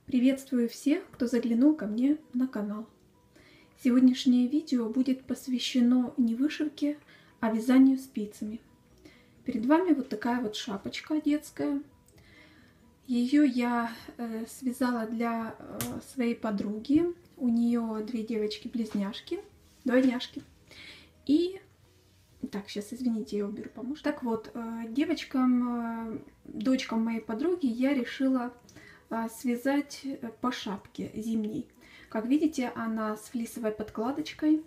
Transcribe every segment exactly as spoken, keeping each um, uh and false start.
Приветствую всех, кто заглянул ко мне на канал. Сегодняшнее видео будет посвящено не вышивке, а вязанию спицами. Перед вами вот такая вот шапочка детская. Ее я э, связала для э, своей подруги. У нее две девочки-близняшки, двойняшки. И так, сейчас, извините, я уберу помощь. Так вот, э, девочкам, э, дочкам моей подруги я решила связать по шапке зимней. Как видите, она с флисовой подкладочкой.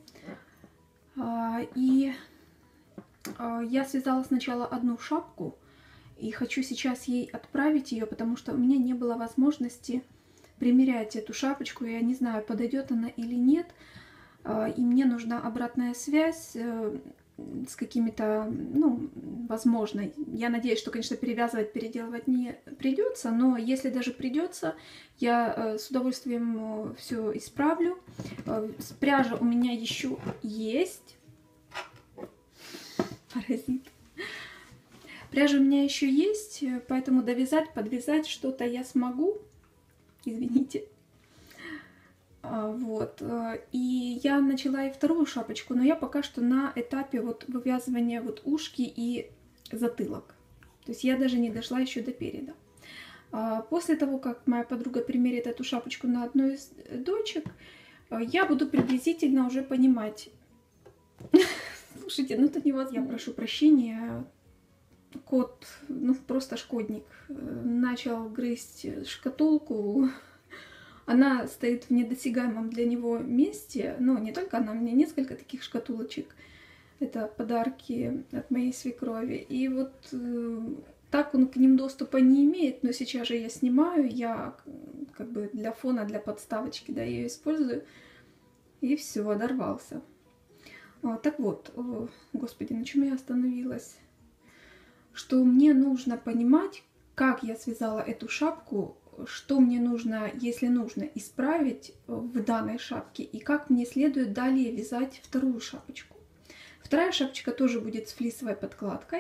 И я связала сначала одну шапку и хочу сейчас ей отправить ее, потому что у меня не было возможности примерять эту шапочку. Я не знаю, подойдет она или нет. И мне нужна обратная связь с какими-то, ну, возможно, я надеюсь, что, конечно, перевязывать, переделывать не придется, но если даже придется, я с удовольствием все исправлю. Пряжа у меня еще есть. Паразит. Пряжа у меня еще есть, поэтому довязать, подвязать что-то я смогу. Извините. Вот. И я начала и вторую шапочку, но я пока что на этапе вот вывязывания вот ушки и затылок. То есть я даже не дошла еще до переда. После того, как моя подруга примерит эту шапочку на одну из дочек, я буду приблизительно уже понимать. Слушайте, ну это невозможно. Я прошу прощения. Кот, ну просто шкодник, начал грызть шкатулку. Она стоит в недосягаемом для него месте. Ну, не только она, у меня несколько таких шкатулочек. Это подарки от моей свекрови. И вот э, так он к ним доступа не имеет. Но сейчас же я снимаю, я как бы для фона, для подставочки, да, ее использую. И все, одорвался. А, так вот, о, господи, на чем я остановилась? Что мне нужно понимать, как я связала эту шапку, что мне нужно, если нужно, исправить в данной шапке и как мне следует далее вязать вторую шапочку. Вторая шапочка тоже будет с флисовой подкладкой.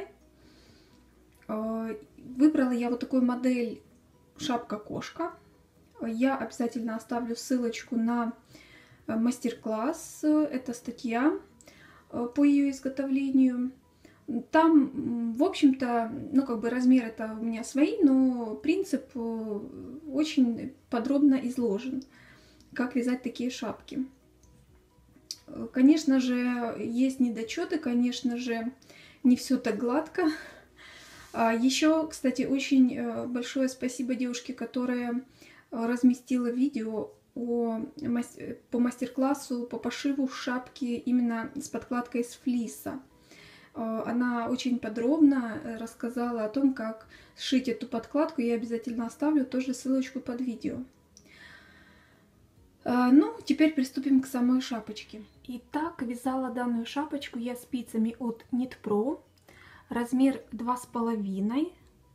Выбрала я вот такую модель шапка-кошка. Я обязательно оставлю ссылочку на мастер-класс. Это статья по ее изготовлению. Там, в общем-то, ну, как бы размеры-то у меня свои, но принцип очень подробно изложен, как вязать такие шапки. Конечно же, есть недочеты, конечно же, не все так гладко. Еще, кстати, очень большое спасибо девушке, которая разместила видео о, по мастер-классу по пошиву шапки именно с подкладкой из флиса. Она очень подробно рассказала о том, как сшить эту подкладку. Я обязательно оставлю тоже ссылочку под видео. Ну, теперь приступим к самой шапочке. Итак, вязала данную шапочку я спицами от Knit-Pro. Размер два с половиной.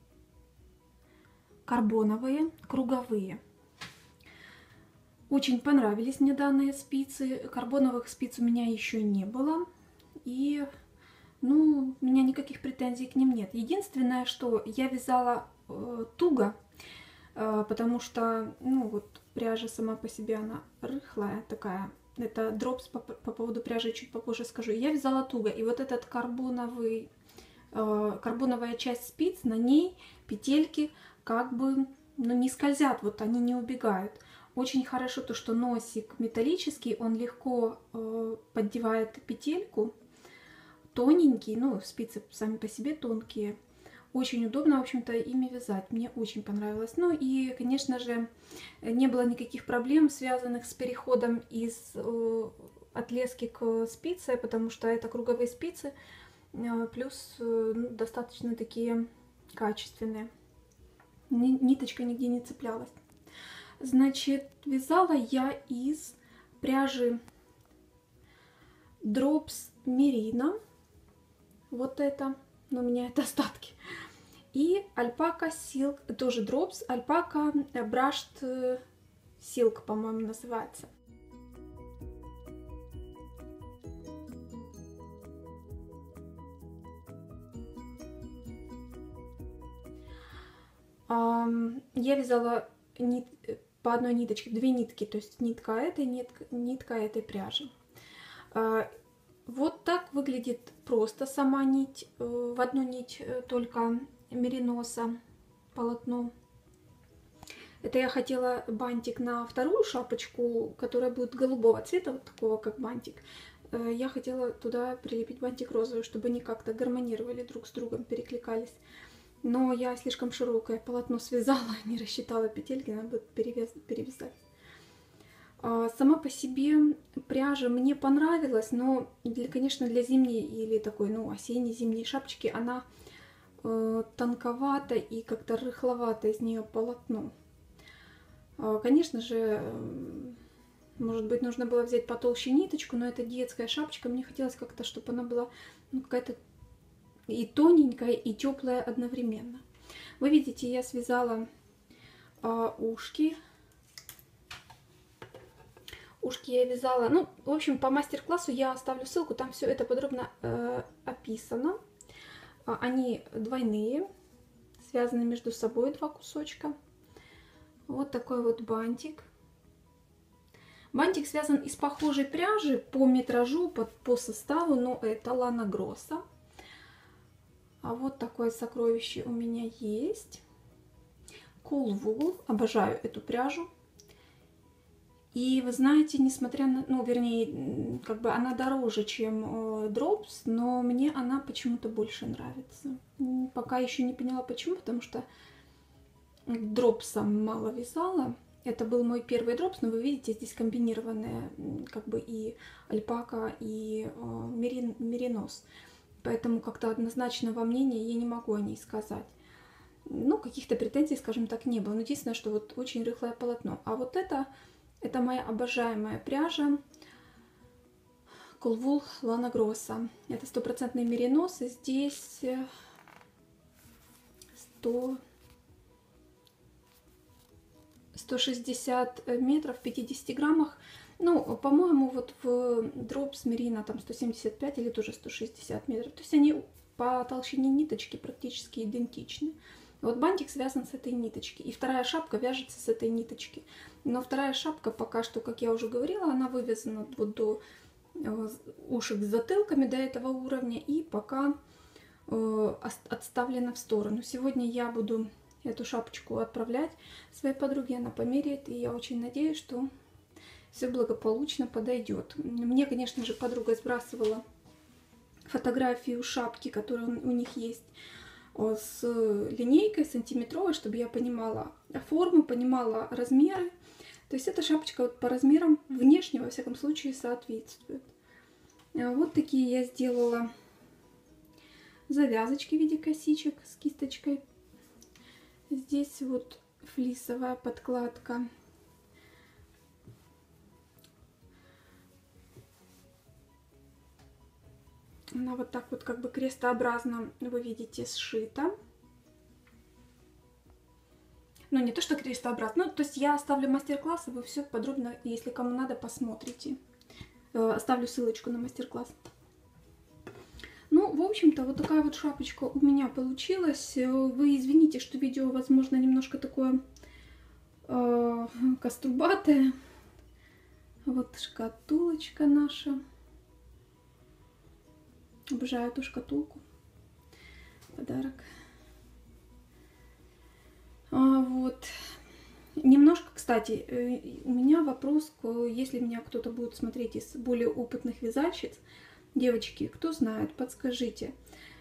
Карбоновые, круговые. Очень понравились мне данные спицы. Карбоновых спиц у меня еще не было. И... ну, у меня никаких претензий к ним нет. Единственное, что я вязала э, туго, э, потому что, ну, вот пряжа сама по себе, она рыхлая такая. Это дропс, по, по поводу пряжи чуть попозже скажу. Я вязала туго, и вот этот карбоновый, э, карбоновая часть спиц, на ней петельки как бы, ну, не скользят, вот они не убегают. Очень хорошо то, что носик металлический, он легко э, поддевает петельку. Тоненький, ну, спицы сами по себе тонкие. Очень удобно, в общем-то, ими вязать. Мне очень понравилось. Ну и, конечно же, не было никаких проблем, связанных с переходом из э, от лески к спице, потому что это круговые спицы, э, плюс э, ну, достаточно такие качественные. Ни, ниточка нигде не цеплялась. Значит, вязала я из пряжи Drops Merino. Вот это, но у меня это остатки. И Alpaca Silk, тоже Drops, Alpaca Brushed Silk, по-моему, называется. Я вязала нит... по одной ниточке, две нитки, то есть нитка этой, нитка, нитка этой пряжи. Вот так выглядит просто сама нить, в одну нить только мериноса полотно. Это я хотела бантик на вторую шапочку, которая будет голубого цвета, вот такого как бантик. Я хотела туда прилепить бантик розовый, чтобы они как-то гармонировали друг с другом, перекликались. Но я слишком широкое полотно связала, не рассчитала петельки, надо будет перевязать. Сама по себе пряжа мне понравилась, но, для, конечно, для зимней или такой, ну, осенней-зимней шапочки она э, тонковата и как-то рыхловато из нее полотно. Э, конечно же, э, может быть, нужно было взять потолще ниточку, но это детская шапочка, мне хотелось как-то, чтобы она была ну, какая-то и тоненькая, и теплая одновременно. Вы видите, я связала э, ушки. Ушки я вязала, ну, в общем, по мастер-классу я оставлю ссылку, там все это подробно э, описано. Они двойные, связаны между собой два кусочка. Вот такой вот бантик. Бантик связан из похожей пряжи по метражу, по, по составу, но это Лана Гросса. А вот такое сокровище у меня есть. Cool Wool, обожаю эту пряжу. И вы знаете, несмотря на, ну, вернее, как бы она дороже, чем э, Drops, но мне она почему-то больше нравится. Пока еще не поняла почему, потому что Дропсом мало вязала. Это был мой первый Drops, но вы видите, здесь комбинированная как бы и альпака, и э, мерин, меринос. Поэтому как-то однозначного мнения я не могу о ней сказать. Ну, каких-то претензий, скажем так, не было. Но единственное, что вот очень рыхлое полотно. А вот это... Это моя обожаемая пряжа Cool Wool Lana Grossa. Это стопроцентный меринос. И здесь сто, сто шестьдесят метров в пятидесяти граммах. Ну, по-моему, вот в Drops Merino там сто семьдесят пять или тоже сто шестьдесят метров. То есть они по толщине ниточки практически идентичны. Вот бантик связан с этой ниточки. И вторая шапка вяжется с этой ниточки. Но вторая шапка пока что, как я уже говорила, она вывязана вот до ушек с затылками, до этого уровня. И пока э, отставлена в сторону. Сегодня я буду эту шапочку отправлять своей подруге. Она померяет. И я очень надеюсь, что все благополучно подойдет. Мне, конечно же, подруга сбрасывала фотографию шапки, которая у них есть, с линейкой сантиметровой, чтобы я понимала форму, понимала размеры. То есть эта шапочка вот по размерам внешне, во всяком случае, соответствует. Вот такие я сделала завязочки в виде косичек с кисточкой. Здесь вот флисовая подкладка. Она вот так вот как бы крестообразно, вы видите, сшита. Ну, не то, что крестообразно, ну, то есть я оставлю мастер-класс, и вы все подробно, если кому надо, посмотрите. Оставлю ссылочку на мастер-класс. Ну, в общем-то, вот такая вот шапочка у меня получилась. Вы извините, что видео, возможно, немножко такое э, кострубатое. Вот шкатулочка наша. Обожаю эту шкатулку. Подарок. А, вот. Немножко, кстати, у меня вопрос, если меня кто-то будет смотреть из более опытных вязальщиц. Девочки, кто знает, подскажите.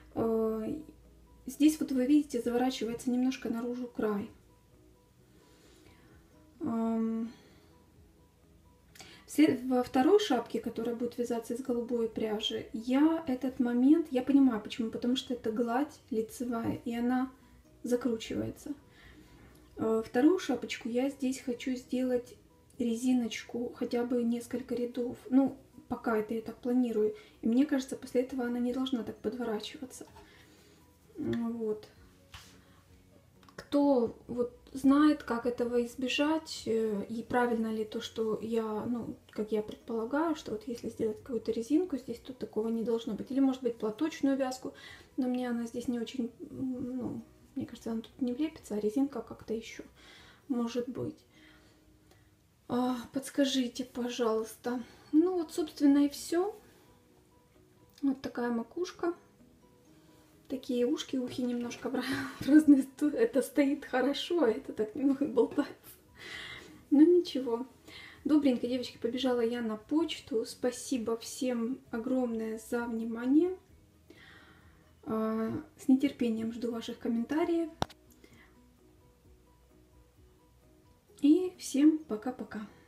Здесь вот вы видите, заворачивается немножко наружу край. Во второй шапке, которая будет вязаться из голубой пряжи, я этот момент, я понимаю почему, потому что это гладь лицевая, и она закручивается. Вторую шапочку я здесь хочу сделать резиночку, хотя бы несколько рядов. Ну, пока это я так планирую. И мне кажется, после этого она не должна так подворачиваться. Вот. Кто вот знает, как этого избежать, и правильно ли то, что я, ну, как я предполагаю, что вот если сделать какую-то резинку, здесь тут такого не должно быть. Или, может быть, платочную вязку, но мне она здесь не очень, ну, мне кажется, она тут не влепится, а резинка как-то еще может быть. А, подскажите, пожалуйста. Ну вот, собственно, и все. Вот такая макушка. Такие ушки, ухи немножко в разные стороны. Это стоит хорошо, а это так немного болтается. Ну ничего. Добренько, девочки, побежала я на почту. Спасибо всем огромное за внимание. С нетерпением жду ваших комментариев. И всем пока-пока.